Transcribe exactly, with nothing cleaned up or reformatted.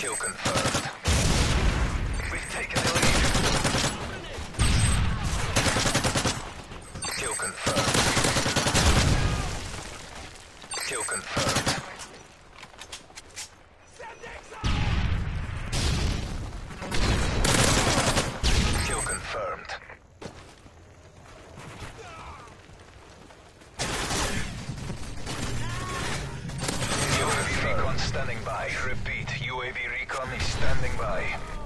Kill confirmed. We've taken the lead. Kill confirmed. Kill confirmed. Kill confirmed. U A V recon standing by. Repeat, U A V recon is standing by.